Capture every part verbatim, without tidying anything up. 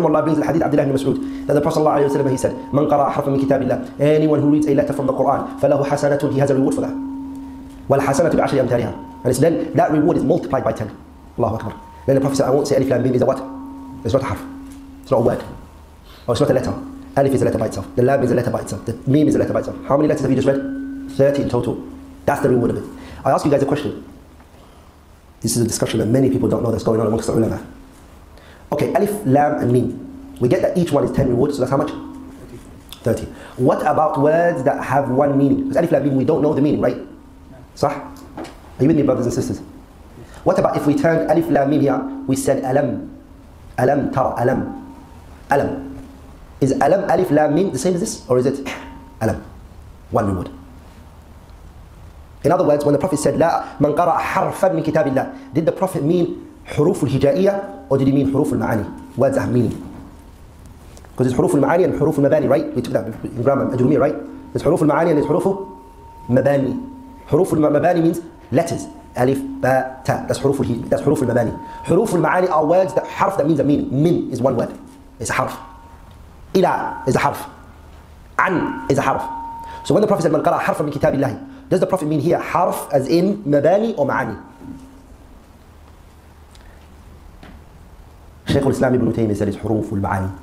rahimahullah brings the hadith Abdullah ibn Mas'ud that the Prophet sallallahu alayhi wa sallam, he said, Man qara'a harfan min kitabillah, anyone who reads a letter from the Quran, falahu hasanatun, he has a reward for that. Wal hasanatu bi'ashri amthaliha. And it's then that reward is multiplied by ten. Allahu Akbar. Then the Prophet said, I won't say alif lam mim is a what? It's not a harf. It's not a word. Or it's not a letter. Alif is a letter by itself. The lam is a letter by itself. The mim is a letter by itself. How many letters have you just read? thirty in total. That's the reward of it. I ask you guys a question. This is a discussion that many people don't know that's going on amongst the ulama. Okay, alif, lam and mim. We get that each one is ten rewards, so that's how much? thirty. What about words that have one meaning? Because alif, lam, mim, we don't know the meaning, right? Sah? Are you with me, brothers and sisters? What about if we turned alif, lam, mim here, we said alam. Alam, tara, alam. Alam. Is alam, alif, lam, mim the same as this? Or is it alam? One reward. In other words, when the Prophet said, La man qara'a harfan min kitabillah, did the Prophet mean huruf al-hijaiyah or did he mean huruf al-ma'ani? Words that have meaning. Because there's huruf al-ma'ani and huruf al-mabani, right? We took that in grammar, ajrumiyya, right? There's huruf al-ma'ani and there's huruf al-mabani. Huruf al-mabani means letters. Alif, ba, ta. That's huruf al-hi. That's huruf al-mabani. Huruf al-ma'ani are words that harf that means a meaning. Min is one word. It's a harf. Ila is a harf. An is a harf. So when the Prophet said, Man qara'a harfan min kitabillah, does the Prophet mean here harf as in mabani or ma'ani? Shaykh al-Islam ibn Taymiyyah said it's huruf al-ma'ani.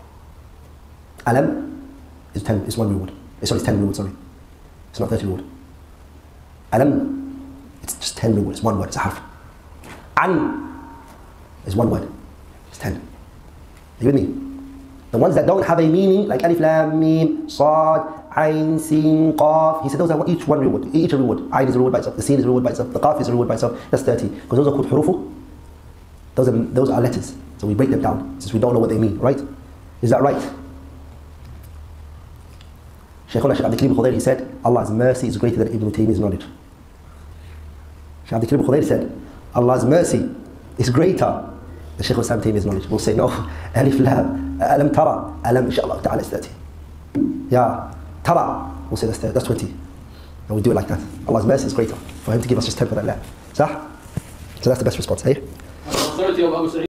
Alam is ten, is one reward. Sorry, it's ten reward, sorry. It's not thirty reward. Alam, it's just ten reward, it's one word, it's a harf. An is one word, it's ten. Are you with me? The ones that don't have a meaning, like alif, lam, mim, sad, ayn, sin, qaf, he said those are each one reward, each a reward. Ayn is a reward by itself, the sin is a reward by itself, the qaf is a reward by itself, that's thirty. Because those are called hurufu, those are, those are letters. So we break them down, since we don't know what they mean, right? Is that right? Shaykhuna Shaykh Abdul Karim Khudairi said, Allah's mercy is greater than Ibn Taymiyyah's knowledge. Shaykh Abdul Karim Khudairi said, Allah's mercy is greater than Shaykh al-Islam Taymiyyah's knowledge. We'll say, no, alif, lam, alam tara, alam inshallah ta'ala is thirty. Yeah, tara, we'll say that's, that's twenty. And we do it like that. Allah's mercy is greater for him to give us just ten for that lamb. Sah? So that's the best response, eh?